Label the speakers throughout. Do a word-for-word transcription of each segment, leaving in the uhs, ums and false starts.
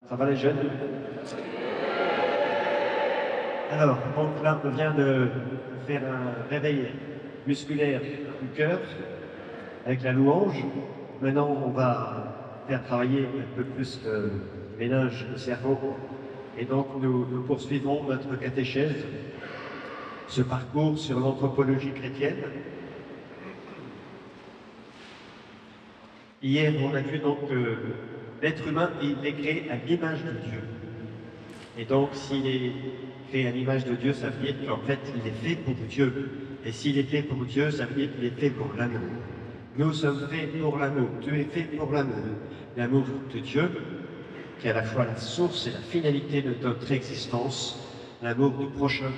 Speaker 1: Ça va les jeunes? Alors, donc là, on vient de faire un réveil musculaire du cœur avec la louange. Maintenant, on va faire travailler un peu plus le ménage du cerveau. Et donc, nous, nous poursuivons notre catéchèse, ce parcours sur l'anthropologie chrétienne. Hier, on a vu donc que l'être humain, il est créé à l'image de Dieu. Et donc, s'il est créé à l'image de Dieu, ça veut dire qu'en fait, il est fait pour Dieu. Et s'il est fait pour Dieu, ça veut dire qu'il est fait pour l'amour. Nous sommes faits pour l'amour. Dieu est fait pour l'amour. L'amour de Dieu, qui est à la fois la source et la finalité de notre existence, l'amour du prochain.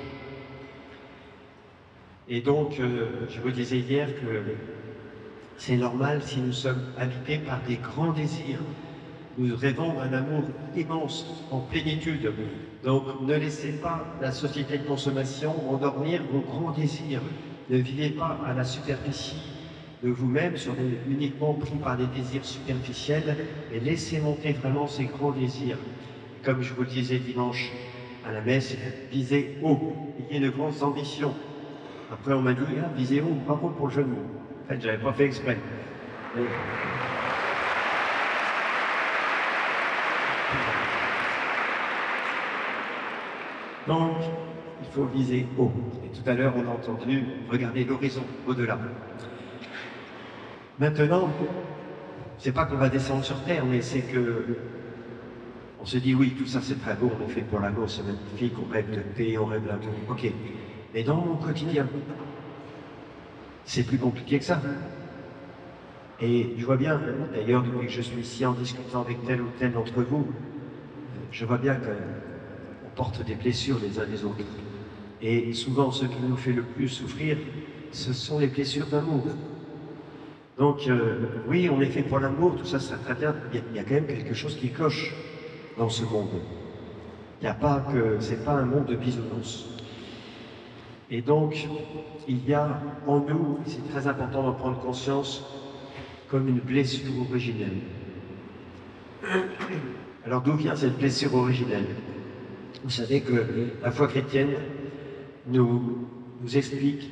Speaker 1: Et donc, euh, je vous disais hier que c'est normal si nous sommes habités par des grands désirs. Nous rêvons d'un amour immense, en plénitude. Donc, ne laissez pas la société de consommation endormir vos grands désirs. Ne vivez pas à la superficie de vous-même, soyez uniquement pris par des désirs superficiels, et laissez monter vraiment ces grands désirs. Comme je vous le disais dimanche à la messe, visez haut, ayez de grandes ambitions. Après, on m'a dit, ah, visez haut, bravo pour le jeu de mots. En fait, j'avais pas fait exprès. Mais... Donc, il faut viser haut. Et tout à l'heure, on a entendu regarder l'horizon, au-delà. Maintenant, c'est pas qu'on va descendre sur Terre, mais c'est que on se dit, oui, tout ça c'est très beau, on est fait pour l'amour, c'est magnifique, on rêve de paix, on rêve d'amour. Ok. Mais dans mon quotidien, c'est plus compliqué que ça. Et je vois bien, d'ailleurs, depuis que je suis ici en discutant avec tel ou tel d'entre vous, je vois bien qu'on porte des blessures les uns les autres. Et souvent, ce qui nous fait le plus souffrir, ce sont les blessures d'amour. Donc, euh, oui, on est fait pour l'amour, tout ça, c'est très bien. Il y, a, il y a quand même quelque chose qui cloche dans ce monde. Il n'y a pas que, c'est pas un monde de bisounours. Et donc, il y a en nous, et c'est très important d'en prendre conscience, comme une blessure originelle. Alors, d'où vient cette blessure originelle? Vous savez que la foi chrétienne nous, nous explique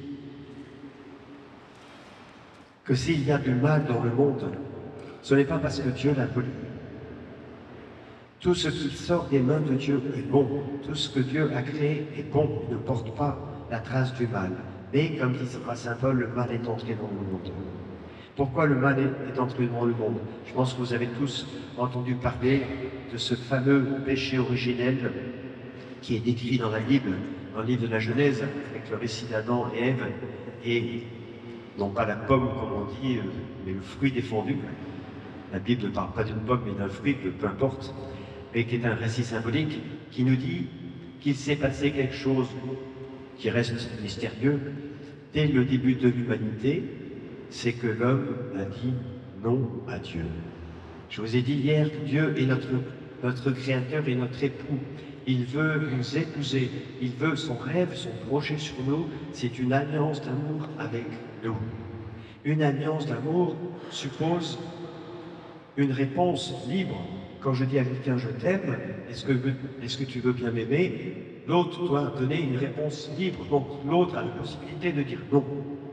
Speaker 1: que s'il y a du mal dans le monde, ce n'est pas parce que Dieu l'a voulu. Tout ce qui sort des mains de Dieu est bon. Tout ce que Dieu a créé est bon, il ne porte pas la trace du mal. Mais, comme dit saint Paul, le mal est entré dans le monde. Pourquoi le mal est entré dans le monde? Je pense que vous avez tous entendu parler de ce fameux péché originel qui est décrit dans la Bible, dans le livre de la Genèse, avec le récit d'Adam et Ève, et non pas la pomme, comme on dit, mais le fruit défendu. La Bible ne parle pas d'une pomme, mais d'un fruit, peu importe, mais qui est un récit symbolique qui nous dit qu'il s'est passé quelque chose qui reste mystérieux dès le début de l'humanité, c'est que l'homme a dit non à Dieu. Je vous ai dit hier que Dieu est notre, notre Créateur et notre époux. Il veut nous épouser, il veut son rêve, son projet sur nous, c'est une alliance d'amour avec nous. Une alliance d'amour suppose une réponse libre. Quand je dis à quelqu'un je t'aime, est-ce que, est-ce que tu veux bien m'aimer? L'autre doit donner une réponse libre, donc l'autre a la possibilité de dire non.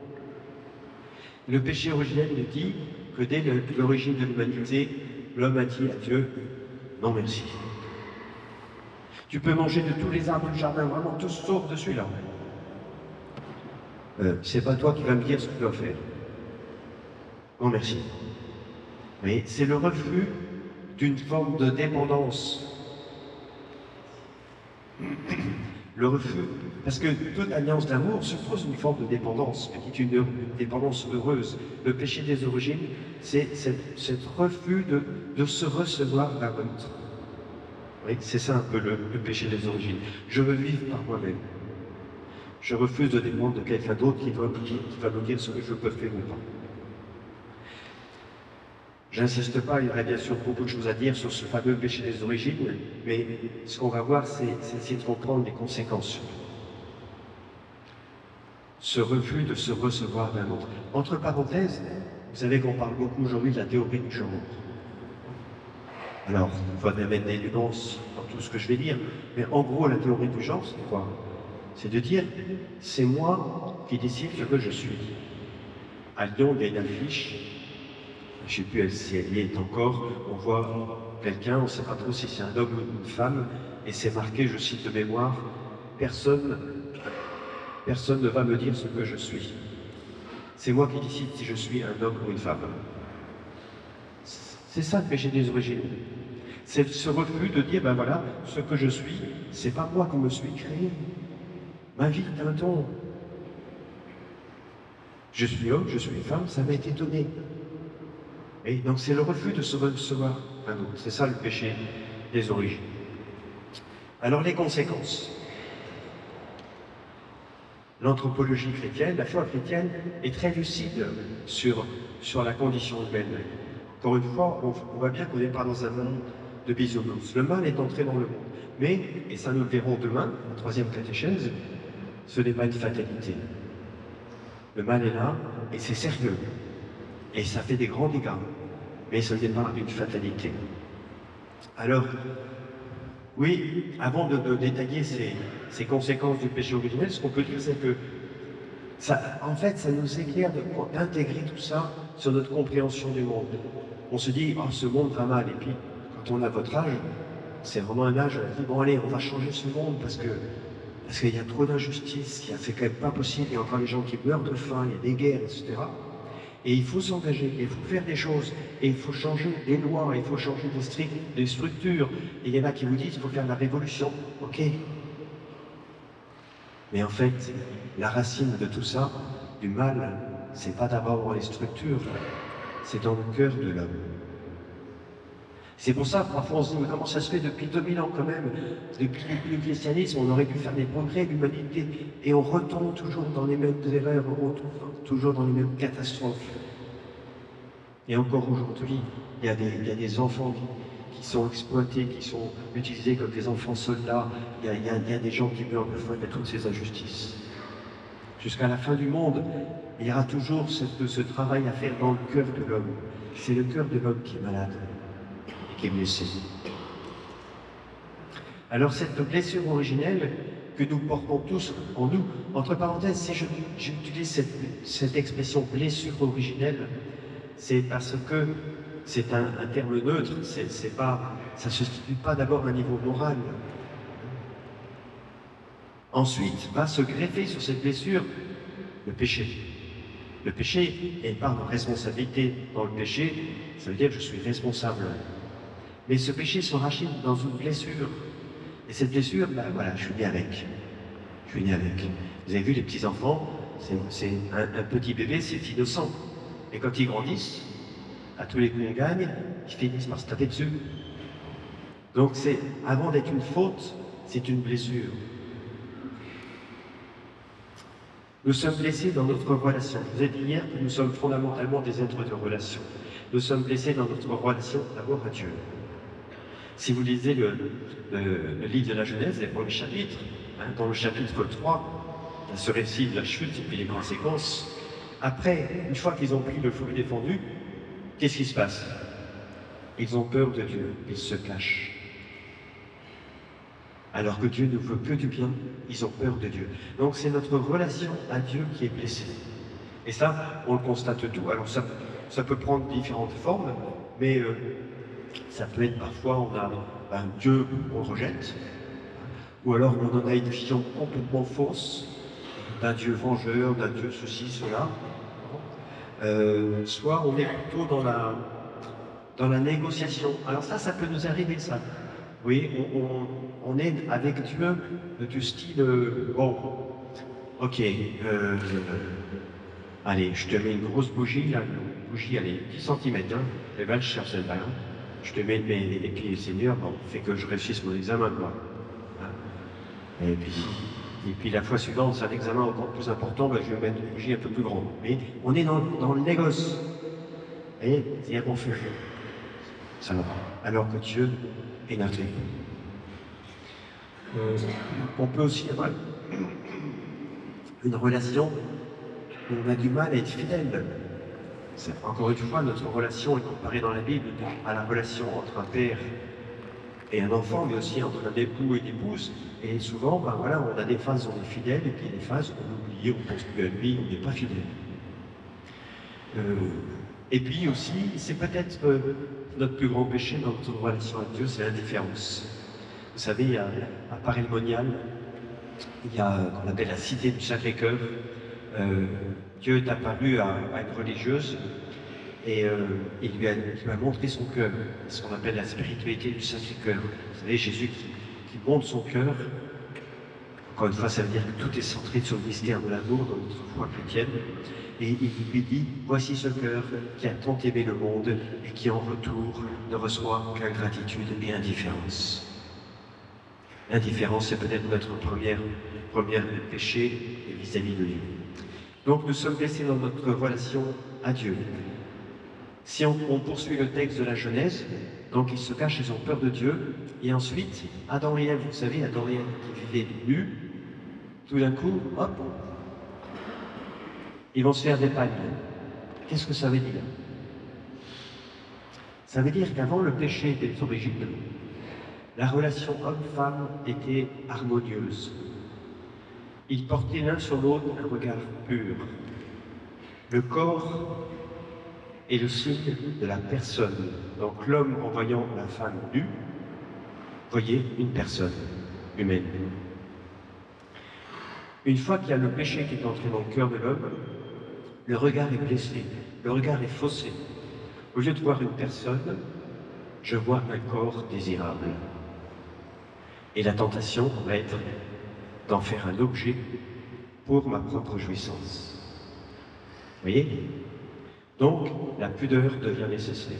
Speaker 1: Le péché originel nous dit que dès l'origine de l'humanité, l'homme a dit à Dieu non merci. Tu peux manger de tous les arbres du jardin, vraiment tous sauf de celui-là. Euh, c'est pas toi qui vas me dire ce que tu dois faire. Non merci. Mais c'est le refus d'une forme de dépendance. Le refus, parce que toute alliance d'amour suppose une forme de dépendance, qui est une, une dépendance heureuse. Le péché des origines, c'est ce refus de, de se recevoir d'un autre. Oui, c'est ça un peu le, le péché des origines. Je veux vivre par moi-même. Je refuse de dépendre de quelqu'un d'autre qui, qui va me dire ce que je peux faire ou pas. J'insiste pas, il y aurait bien sûr beaucoup de choses à dire sur ce fameux péché des origines, mais ce qu'on va voir, c'est essayer de comprendre les conséquences. Ce refus de se recevoir d'un autre. Entre parenthèses, vous savez qu'on parle beaucoup aujourd'hui de la théorie du genre. Alors, il faudrait mettre des nuances dans tout ce que je vais dire, mais en gros, la théorie du genre, c'est quoi? C'est de dire, c'est moi qui décide ce que je suis. À Lyon, il y a une affiche, je ne sais plus si elle y est encore, on voit quelqu'un, on ne sait pas trop si c'est un homme ou une femme, et c'est marqué, je cite de mémoire, personne, personne ne va me dire ce que je suis. C'est moi qui décide si je suis un homme ou une femme. C'est ça le péché des origines. C'est ce refus de dire, ben voilà, ce que je suis, c'est pas moi qui me suis créé. Ma vie est un don. Je suis homme, je suis femme, ça m'a été donné. Et donc c'est le refus de se recevoir un autre. C'est ça le péché des origines. Alors les conséquences. L'anthropologie chrétienne, la foi chrétienne est très lucide sur, sur la condition humaine. Encore une fois, on, on voit bien qu'on n'est pas dans un monde de bisounours. Le mal est entré dans le monde. Mais, et ça nous le verrons demain, la troisième catéchèse, ce n'est pas une fatalité. Le mal est là, et c'est sérieux. Et ça fait des grands dégâts. Mais ce n'est pas une fatalité. Alors, oui, avant de, de détailler ces, ces conséquences du péché originel, ce qu'on peut dire, c'est que, ça, en fait, ça nous éclaire d'intégrer tout ça sur notre compréhension du monde. On se dit, oh, ce monde va mal. Et puis, quand on a votre âge, c'est vraiment un âge, on dit, bon, allez, on va changer ce monde parce que parce qu'il y a trop d'injustice, c'est quand même pas possible, il y a encore des gens qui meurent de faim, il y a des guerres, et cetera. Et il faut s'engager, il faut faire des choses, et il faut changer des lois, il faut changer des, des structures. Et il y en a qui vous disent qu'il faut faire la révolution. Ok. Mais en fait, la racine de tout ça, du mal, c'est pas d'abord dans les structures, c'est dans le cœur de l'homme. C'est pour ça que parfois on se dit, mais comment ça se fait depuis deux mille ans quand même, depuis le christianisme, on aurait pu faire des progrès, l'humanité, et on retombe toujours dans les mêmes erreurs, on retombe toujours dans les mêmes catastrophes. Et encore aujourd'hui, il y, il y a des enfants qui, qui sont exploités, qui sont utilisés comme des enfants soldats, il y a, il y a, il y a des gens qui meurent de faim, il y a toutes ces injustices. Jusqu'à la fin du monde, il y aura toujours ce, ce travail à faire dans le cœur de l'homme. C'est le cœur de l'homme qui est malade. Qui est blessé. Alors cette blessure originelle que nous portons tous en nous, entre parenthèses, si j'utilise cette, cette expression blessure originelle, c'est parce que c'est un, un terme neutre, c'est pas, ça ne se situe pas d'abord à un niveau moral. Ensuite, va se greffer sur cette blessure le péché. Le péché est par de responsabilité dans le péché, ça veut dire que je suis responsable. Mais ce péché s'enracine dans une blessure. Et cette blessure, ben voilà, je suis né avec. Je suis né avec. Vous avez vu les petits-enfants, c'est un, un petit bébé, c'est innocent. Et quand ils grandissent, à tous les coups on gagne, ils finissent par se taper dessus. Donc c'est, avant d'être une faute, c'est une blessure. Nous sommes blessés dans notre relation. Je vous ai dit hier que nous sommes fondamentalement des êtres de relation. Nous sommes blessés dans notre relation d'abord à Dieu. Si vous lisez le, le, le livre de la Genèse, les premiers chapitres, hein, dans le chapitre trois, il y a ce récit de la chute et puis les conséquences. Après, une fois qu'ils ont pris le fruit défendu, qu'est-ce qui se passe? Ils ont peur de Dieu, ils se cachent. Alors que Dieu ne veut que du bien, ils ont peur de Dieu. Donc c'est notre relation à Dieu qui est blessée. Et ça, on le constate tout. Alors ça, ça peut prendre différentes formes, mais euh, ça peut être parfois, on a un Dieu qu'on rejette, ou alors on en a une vision complètement fausse d'un Dieu vengeur, d'un Dieu ceci, cela. Euh, soit on est plutôt dans la, dans la négociation. Alors ça, ça peut nous arriver, ça. Oui, on, on, on est avec Dieu du style, euh, bon, ok, euh, allez, je te mets une grosse bougie, là, une bougie, allez, dix centimètres, hein, et ben, je cherche celle-là, hein. Je te mets mes, et puis le Seigneur, bon, fait que je réussisse mon examen, quoi. Hein. Et puis, et puis la fois suivante, c'est un examen encore plus important, ben, je vais mettre une bougie un peu plus grande. Mais on est dans, dans le négoce. Vous voyez, c'est-à-dire qu'on fait ça va. Alors que Dieu est notre époux. Euh, on peut aussi avoir une relation où on a du mal à être fidèle. C'est- Encore une fois, notre relation est comparée dans la Bible à la relation entre un père et un enfant, mais aussi entre un époux et une épouse. Et souvent, ben voilà, on a des phases où on est fidèle, et puis des phases où on oublie, on pense plus à lui, on n'est pas fidèle. Euh, et puis aussi, c'est peut-être euh, notre plus grand péché dans notre relation avec Dieu, c'est l'indifférence. Vous savez, il y a, à Paray-le-Monial, il y a euh, qu'on appelle la cité du Sacré-Cœur. Euh, Dieu est apparu à, à une religieuse et euh, il, lui a, il lui a montré son cœur, ce qu'on appelle la spiritualité du Sacré-Cœur. Vous savez, Jésus qui, qui montre son cœur. Encore une fois, ça veut dire que tout est centré sur le mystère de l'amour dans notre foi chrétienne. Et il lui dit, voici ce cœur qui a tant aimé le monde et qui en retour ne reçoit qu'ingratitude et indifférence. L'indifférence, c'est peut-être notre première, première péché vis-à-vis de Dieu. Donc nous sommes blessés dans notre relation à Dieu. Si on, on poursuit le texte de la Genèse, donc ils se cachent, ils ont peur de Dieu, et ensuite, Adam et Ève, vous savez, Adam et Ève qui vivaient nus, tout d'un coup, hop, ils vont se faire des pagnes. Qu'est-ce que ça veut dire? Ça veut dire qu'avant le péché des origines, la relation homme-femme était harmonieuse. Ils portaient l'un sur l'autre un regard pur. Le corps est le signe de la personne. Donc l'homme, en voyant la femme nue, voyait une personne humaine. Une fois qu'il y a le péché qui est entré dans le cœur de l'homme, le regard est blessé, le regard est faussé. Au lieu de voir une personne, je vois un corps désirable. Et la tentation va être d'en faire un objet pour ma propre jouissance. Vous voyez? Donc, la pudeur devient nécessaire.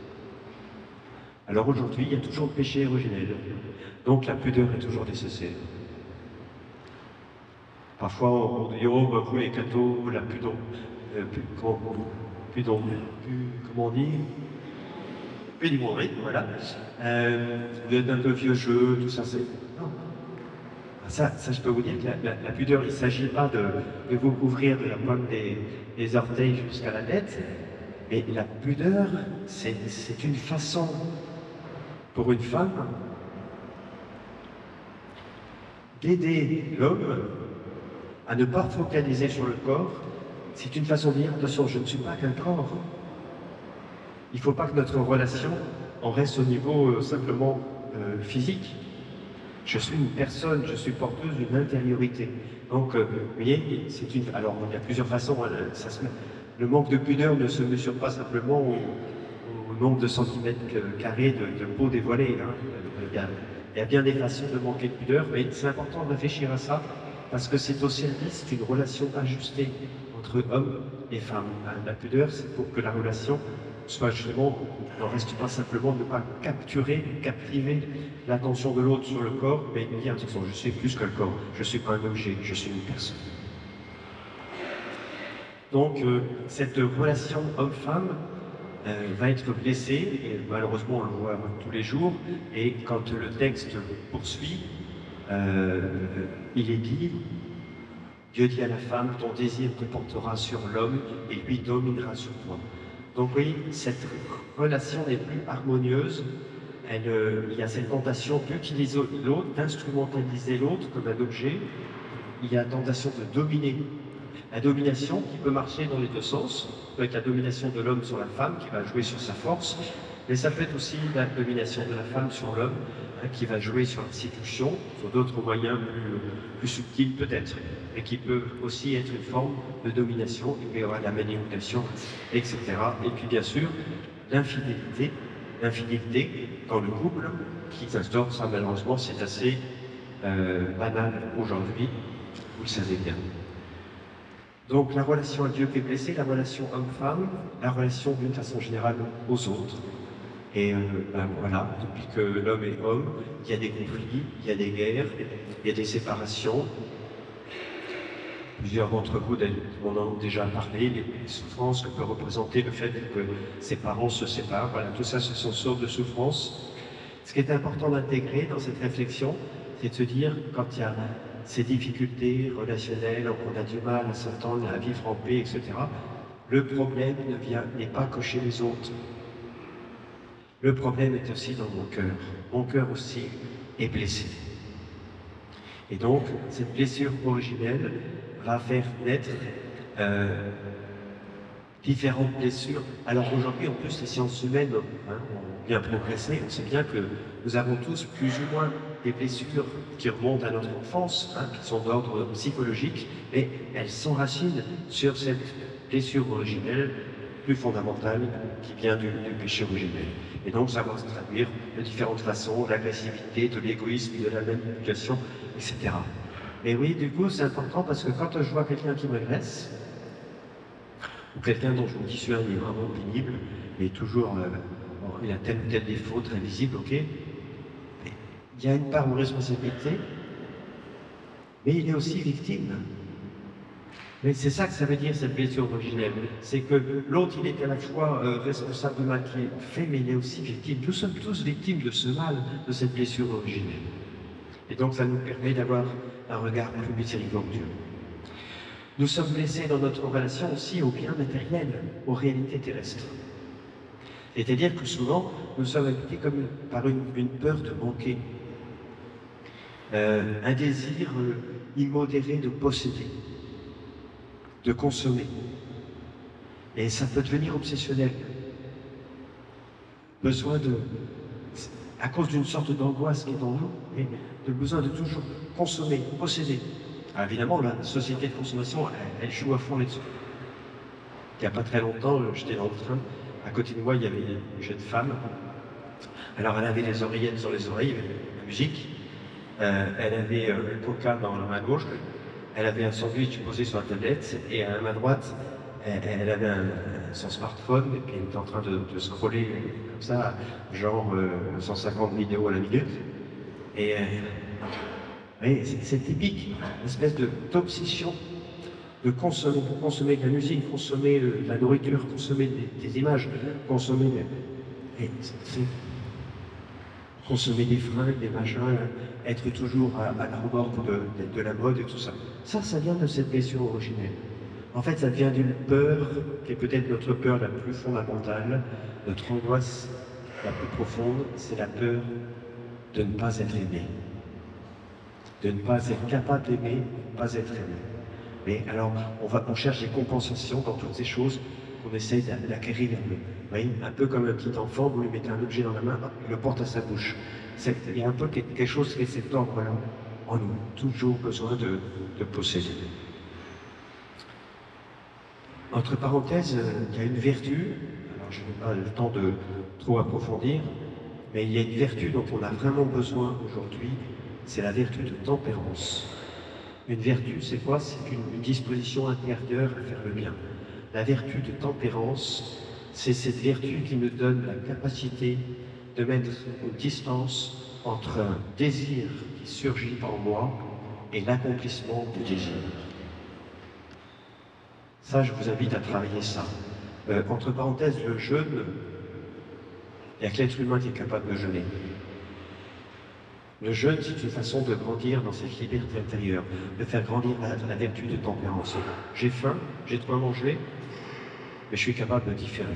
Speaker 1: Alors aujourd'hui, il y a toujours le péché originel. Donc la pudeur est toujours nécessaire. Parfois, on dit, oh, bah, vous les cathos, la pudon, euh, comment, pudon, comment on dit? Pédimonie, voilà. Euh, vous êtes un peu vieux jeu, tout ça, c'est... Non. Ça, ça, je peux vous dire que la, la, la pudeur, il ne s'agit pas de, de vous couvrir de la pomme des, des orteils jusqu'à la tête, mais la pudeur, c'est une façon pour une femme d'aider l'homme à ne pas focaliser sur le corps. C'est une façon de dire, attention, je ne suis pas qu'un corps. Il ne faut pas que notre relation en reste au niveau euh, simplement euh, physique. Je suis une personne, je suis porteuse d'une intériorité. Donc, euh, vous voyez, c'est une... Alors, il y a plusieurs façons. Hein, ça se... Le manque de pudeur ne se mesure pas simplement au, au nombre de centimètres carrés de, de peau dévoilée. Hein. Il, y a, il y a bien des façons de manquer de pudeur, mais c'est important de réfléchir à ça, parce que c'est au service d'une relation ajustée entre hommes et femmes. La pudeur, c'est pour que la relation soit justement, n'en reste pas simplement de ne pas capturer, captiver l'attention de l'autre sur le corps, mais dire, attention, je suis plus que le corps, je ne suis pas un objet, je suis une personne. Donc, euh, cette relation homme-femme euh, va être blessée, et malheureusement on le voit tous les jours, et quand le texte poursuit, euh, il est dit, Dieu dit à la femme, ton désir te portera sur l'homme, et lui dominera sur toi. Donc oui, cette relation n'est plus harmonieuse. Elle, euh, il y a cette tentation d'utiliser l'autre, d'instrumentaliser l'autre comme un objet. Il y a la tentation de dominer. La domination qui peut marcher dans les deux sens, peut être la domination de l'homme sur la femme qui va jouer sur sa force, mais ça peut être aussi la domination de la femme sur l'homme hein, qui va jouer sur la séduction, sur d'autres moyens plus, plus subtils peut-être, et qui peut aussi être une forme de domination. Il peut y avoir la manipulation, et cetera. Et puis bien sûr, l'infidélité, l'infidélité dans le couple qui s'instaure, ça malheureusement c'est assez euh, banal aujourd'hui, vous le savez bien. Donc la relation à Dieu qui est blessée, la relation homme-femme, la relation d'une façon générale aux autres. Et euh, ben, voilà, depuis que l'homme est homme, il y a des conflits, il y a des guerres, il y a des séparations. Plusieurs d'entre vous en ont déjà parlé, les souffrances que peut représenter le fait que ses parents se séparent. Voilà, tout ça, ce sont sortes de souffrances. Ce qui est important d'intégrer dans cette réflexion, c'est de se dire, quand il y a ces difficultés relationnelles, on a du mal à s'entendre, à vivre en paix, et cetera, Le problème ne vient, n'est pas que chez les autres. Le problème est aussi dans mon cœur. Mon cœur aussi est blessé. Et donc, cette blessure originelle va faire naître euh, différentes blessures. Alors aujourd'hui, en plus, les sciences humaines hein, ont bien progressé. On sait bien que nous avons tous plus ou moins des blessures qui remontent à notre enfance, hein, qui sont d'ordre psychologique, mais elles s'enracinent sur cette blessure originelle plus fondamentale qui vient du, du péché originel. Et donc ça va se traduire de différentes façons, de l'agressivité, de l'égoïsme, de la manipulation, et cetera. Mais oui, du coup, c'est important parce que quand je vois quelqu'un qui m'agresse, ou quelqu'un dont je me dis celui-là il est vraiment pénible, mais toujours, euh, bon, il a tel ou tel défaut très visible, ok, mais il y a une part de responsabilité, mais il est aussi victime. Mais c'est ça que ça veut dire, cette blessure originelle. C'est que l'autre, il est à la fois euh, responsable du mal qui est fait, mais il est aussi victime. Nous sommes tous victimes de ce mal, de cette blessure originelle. Et donc, ça nous permet d'avoir un regard plus miséricordieux. Nous sommes blessés dans notre relation aussi aux biens matériels, aux réalités terrestres. C'est-à-dire que souvent, nous sommes habités comme par une, une peur de manquer, euh, un désir euh, immodéré de posséder, de consommer. Et ça peut devenir obsessionnel. Besoin de, à cause d'une sorte d'angoisse qui est en nous, et de besoin de toujours consommer, posséder. Alors évidemment, la société de consommation, elle, elle joue à fond là-dessus. Il n'y a pas très longtemps, j'étais dans le train, à côté de moi, il y avait une jeune femme. Alors elle avait les oreillettes sur les oreilles, la musique. Euh, elle avait euh, le coca dans la main gauche. Elle avait un sandwich posé sur la tablette et à la main droite, elle, elle avait un, son smartphone et puis elle était en train de, de scroller comme ça, genre euh, cent cinquante vidéos à la minute. Et euh, oui, c'est typique, une espèce d'obsession de, de consommer, de consommer de la musique, consommer de la nourriture, consommer des, des images, consommer des, et consommer des fringues, des machins, être toujours à, à la remorque de, de, de la mode et tout ça. Ça, ça vient de cette blessure originelle. En fait, ça vient d'une peur qui est peut-être notre peur la plus fondamentale, notre angoisse la plus profonde, c'est la peur de ne pas être aimé. De ne pas être capable d'aimer, de ne pas être aimé. Mais alors, on, va, on cherche des compensations dans toutes ces choses qu'on essaye d'acquérir. Vous voyez, un peu comme un petit enfant, vous lui mettez un objet dans la main, il le porte à sa bouche. Il y a un peu quelque chose qui est cet ordre-là en nous, toujours besoin de, de posséder. Entre parenthèses, il y a une vertu, alors je n'ai pas le temps de trop approfondir, mais il y a une vertu dont on a vraiment besoin aujourd'hui, c'est la vertu de tempérance. Une vertu, c'est quoi? C'est une, une disposition intérieure à faire le bien. La vertu de tempérance, c'est cette vertu qui nous donne la capacité de mettre une distance entre un désir qui surgit en moi et l'accomplissement du désir. Ça, je vous invite à travailler ça. Euh, entre parenthèses, le jeûne, il n'y a que l'être humain qui est capable de jeûner. Le jeûne, c'est une façon de grandir dans cette liberté intérieure, de faire grandir la, la vertu de tempérance. J'ai faim, j'ai de quoi manger, mais je suis capable de différer.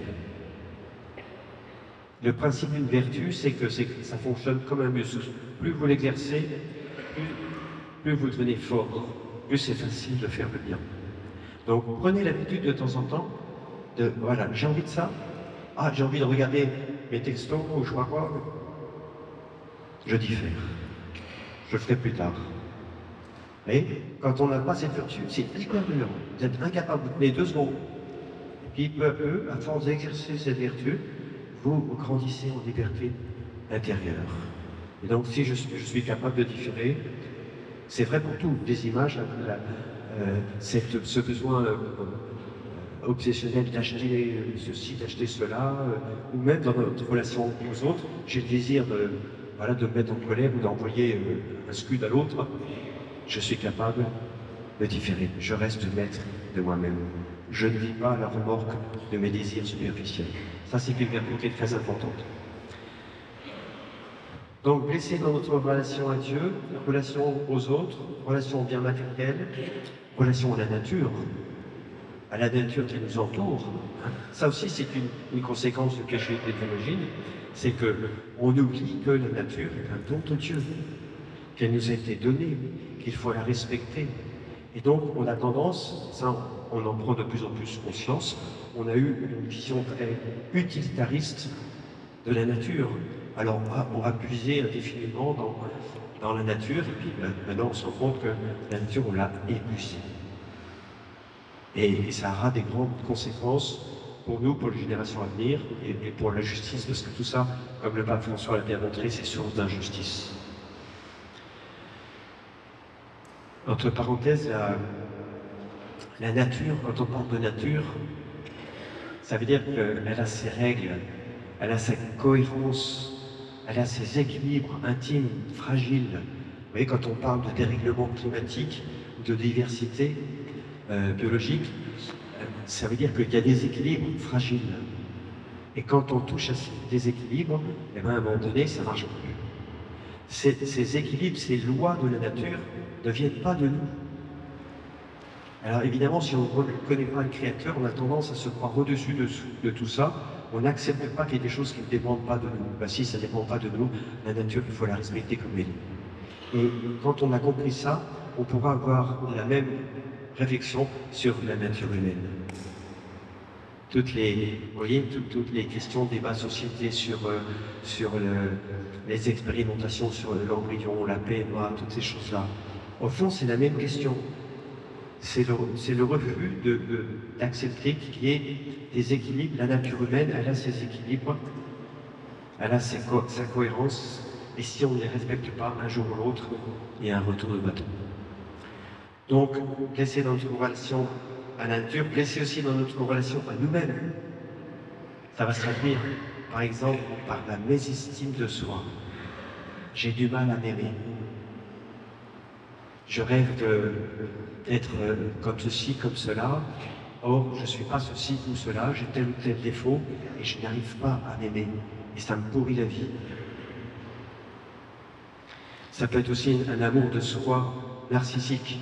Speaker 1: Le principe d'une vertu, c'est que, que ça fonctionne comme un muscle. Plus vous l'exercez, plus, plus vous devenez fort, plus c'est facile de faire le bien. Donc prenez l'habitude de temps en temps de, voilà, j'ai envie de ça, ah, j'ai envie de regarder mes textos ou je sais pas quoi, je diffère, je le ferai plus tard. Et quand on n'a pas cette vertu, c'est hyper dur, vous êtes incapable de tenir deux secondes. Et puis peu à peu, à force d'exercer cette vertu, vous, vous grandissez en liberté intérieure. Et donc si je suis, je suis capable de différer, c'est vrai pour tout, des images, la, la, Euh, cette, ce besoin euh, obsessionnel d'acheter ceci, d'acheter cela, euh, ou même dans notre relation aux autres, j'ai le désir de, voilà, de me mettre en colère ou d'envoyer euh, un scud à l'autre, je suis capable de différer, je reste maître de moi-même. Je ne vis pas à la remorque de mes désirs superficiels. Ça, c'est une vertu très importante. Donc, blessé dans notre relation à Dieu, relation aux autres, relation au bien matériel, relation à la nature, à la nature qui nous entoure. Hein. Ça aussi, c'est une, une conséquence du péché d'origine, c'est qu'on oublie que la nature est un don de Dieu, qu'elle nous a été donnée, qu'il faut la respecter. Et donc, on a tendance, ça, on en prend de plus en plus conscience, on a eu une vision très utilitariste de la nature. Alors, on va, on va puiser indéfiniment dans, dans la nature, et puis maintenant, on se rend compte que la nature, on l'a épuisée. Et, et ça aura des grandes conséquences pour nous, pour les générations à venir, et, et pour la justice, parce que tout ça, comme le pape François l'a bien montré, c'est source d'injustice. Entre parenthèses, la, la nature, quand on parle de nature, ça veut dire qu'elle a ses règles, elle a sa cohérence, elle a ses équilibres intimes, fragiles. Vous voyez, quand on parle de dérèglement climatique, de diversité euh, biologique, ça veut dire qu'il y a des équilibres fragiles. Et quand on touche à ces déséquilibres, eh bien, à un moment donné, ça ne marche plus. Ces, ces équilibres, ces lois de la nature ne viennent pas de nous. Alors évidemment, si on ne connaît pas le Créateur, on a tendance à se croire au-dessus de, de tout ça. On n'accepte pas qu'il y ait des choses qui ne dépendent pas de nous. Ben, si ça ne dépend pas de nous, la nature, il faut la respecter comme elle est. Et quand on a compris ça, on pourra avoir la même réflexion sur la nature humaine. Toutes les, vous voyez, toutes, toutes les questions, débats société sur, euh, sur le, les expérimentations sur l'embryon, la P M A, toutes ces choses-là. Au fond, c'est la même question. C'est le, le refus d'accepter qu'il y ait des équilibres. La nature humaine, elle a ses équilibres, elle a ses co sa cohérence, et si on ne les respecte pas, un jour ou l'autre, il y a un retour de bâton. Donc, blessé dans notre relation à la nature, blessé aussi dans notre relation à nous-mêmes. Ça va se traduire, par exemple, par la mésestime de soi. J'ai du mal à m'aimer. Je rêve d'être comme ceci, comme cela. Or, je ne suis pas ceci ou cela, j'ai tel ou tel défaut, et je n'arrive pas à m'aimer. Et ça me pourrit la vie. Ça peut être aussi un amour de soi narcissique.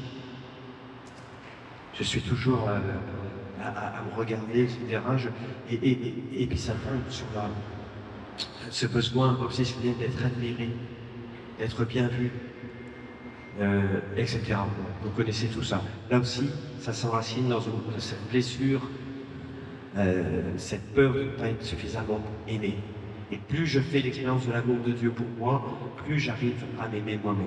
Speaker 1: Je suis toujours euh, à, à, à me regarder, et cetera. Je, et, et, et, et puis ça tombe sur la, ce besoin obsessionnel d'être admiré, d'être bien vu, euh, et cetera. Vous connaissez tout ça. Là aussi, ça s'enracine dans une, cette blessure, euh, cette peur de ne pas être suffisamment aimé. Et plus je fais l'expérience de l'amour de Dieu pour moi, plus j'arrive à m'aimer moi-même.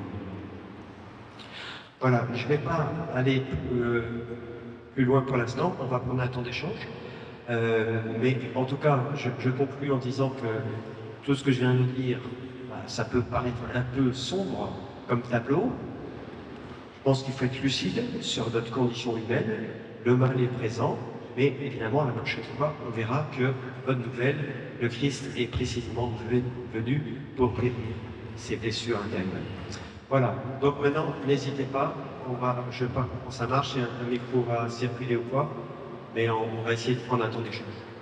Speaker 1: Voilà, je ne vais pas aller euh, plus loin pour l'instant, on va prendre un temps d'échange. Euh, mais en tout cas, je, je conclue en disant que tout ce que je viens de dire, bah, ça peut paraître un peu sombre comme tableau. Je pense qu'il faut être lucide sur notre condition humaine. Le mal est présent, mais évidemment, à la prochaine fois, on verra que, bonne nouvelle, le Christ est précisément venu pour prévenir ces blessures internes. Voilà, donc maintenant, n'hésitez pas, on va, je ne sais pas comment ça marche, si un, un micro va circuler ou quoi, mais on, on va essayer de prendre un temps d'échange.